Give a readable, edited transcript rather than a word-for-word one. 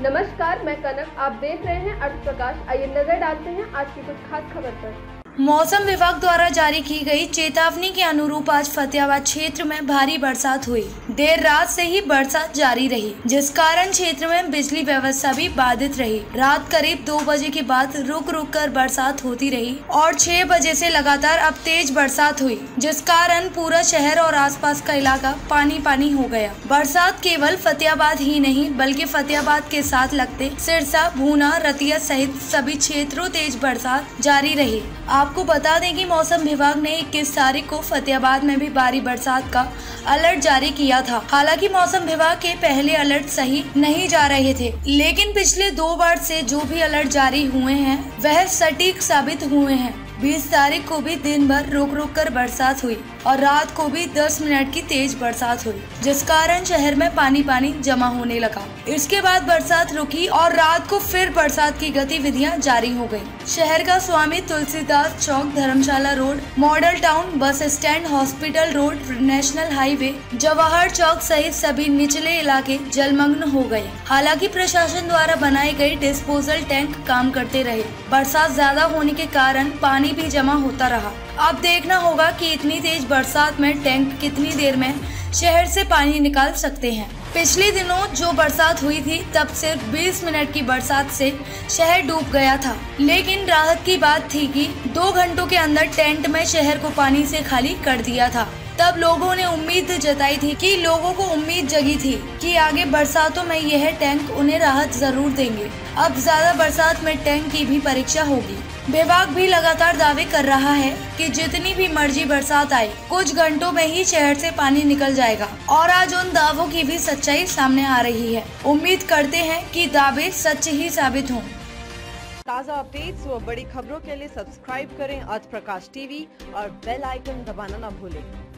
नमस्कार, मैं कनक। आप देख रहे हैं अर्थ प्रकाश। आइए नजर डालते हैं आज की कुछ खास खबर पर। मौसम विभाग द्वारा जारी की गई चेतावनी के अनुरूप आज फतेहाबाद क्षेत्र में भारी बरसात हुई। देर रात से ही बरसात जारी रही, जिस कारण क्षेत्र में बिजली व्यवस्था भी बाधित रही। रात करीब 2 बजे के बाद रुक रुक कर बरसात होती रही और 6 बजे से लगातार अब तेज बरसात हुई, जिस कारण पूरा शहर और आसपास का इलाका पानी पानी हो गया। बरसात केवल फतेहाबाद ही नहीं बल्कि फतेहाबाद के साथ लगते सिरसा, भूना, रतिया सहित सभी क्षेत्रों तेज बरसात जारी रही। आपको बता दें कि मौसम विभाग ने 21 तारीख को फतेहाबाद में भी भारी बरसात का अलर्ट जारी किया था। हालांकि मौसम विभाग के पहले अलर्ट सही नहीं जा रहे थे, लेकिन पिछले 2 बार से जो भी अलर्ट जारी हुए हैं वह सटीक साबित हुए हैं। 20 तारीख को भी दिन भर रुक रुक कर बरसात हुई और रात को भी 10 मिनट की तेज बरसात हुई, जिस कारण शहर में पानी पानी जमा होने लगा। इसके बाद बरसात रुकी और रात को फिर बरसात की गतिविधियां जारी हो गयी। शहर का Swami Tulsidas Chowk, Dharamshala road, model town, bus stand, hospital road, national highway, Jawahar Chowk सहित सभी निचले इलाके जलमग्न हो गए। हालांकि प्रशासन द्वारा बनाए गए डिस्पोजल टैंक काम करते रहे। बरसात ज्यादा होने के कारण पानी भी जमा होता रहा। अब देखना होगा कि इतनी तेज बरसात में टैंक कितनी देर में शहर से पानी निकाल सकते हैं। पिछले दिनों जो बरसात हुई थी तब सिर्फ 20 मिनट की बरसात से शहर डूब गया था, लेकिन राहत की बात थी कि 2 घंटों के अंदर टेंट में शहर को पानी से खाली कर दिया था। तब लोगों ने उम्मीद जताई थी कि लोगों को उम्मीद जगी थी कि आगे बरसातों में यह टैंक उन्हें राहत जरूर देंगे। अब ज्यादा बरसात में टैंक की भी परीक्षा होगी। विभाग भी लगातार दावे कर रहा है कि जितनी भी मर्जी बरसात आए, कुछ घंटों में ही शहर से पानी निकल जाएगा और आज उन दावों की भी सच्चाई सामने आ रही है। उम्मीद करते हैं कि दावे सच ही साबित हों। ताज़ा अपडेट्स व बड़ी खबरों के लिए सब्सक्राइब करें अर्थ प्रकाश टीवी और बेल आइकन दबाना न भूलें।